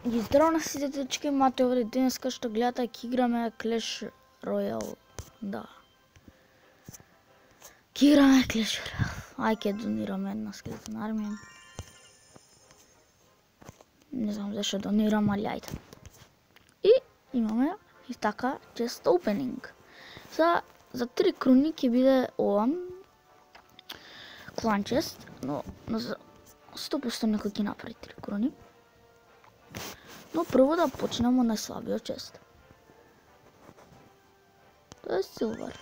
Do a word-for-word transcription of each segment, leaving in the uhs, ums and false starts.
Ги здраво на сите дечки, мате овде денеска што гледате ќе играме Clash Royale. Да. Ќе играме Clash Royale. Ај ќе донираме една скелетна армија. Не знам зашто донирам, али ајде. И имаме и така chest opening. За за три круни ќе биде ова clan chest, но но за сто проценти некој ќе направи три круни. Но прво да почнеме од најслабиот чест. Тоа е силвер.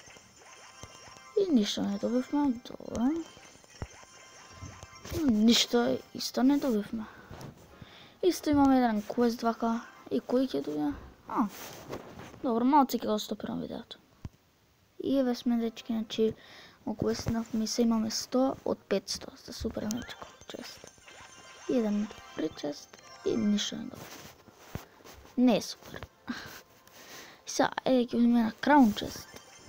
И ништо не добивме, добро. Ништо исто не добивме. Исто имаме еден квест вака. И кој ќе добие? А, добро, малце ќе го стопирам видеото. И еве сме дечки, значи околу снав ми се имаме сто од петсто. За супер мечко чест. И еден добри чест. И ништо не добро. Не е супер. Сега, еде ќе видиме на Crown Chest.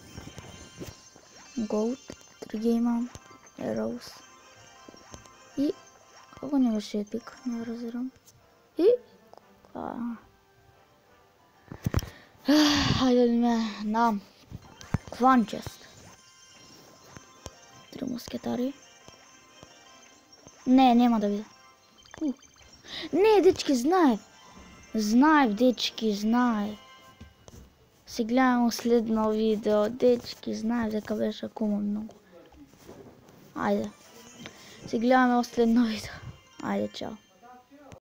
Gold, три гейма, Arrows. И како не беше епик, не разбирам. И а... Хајде да видиме на Clan Chest. Три мускетари. Не, нема да биде. Не, дечки, знаев. Знаев, дечки, знаев. Се гледам следно видео, дечки, знаев дека беше комон многу. Ајде. Се гледаме следно видео. Ајде, чао.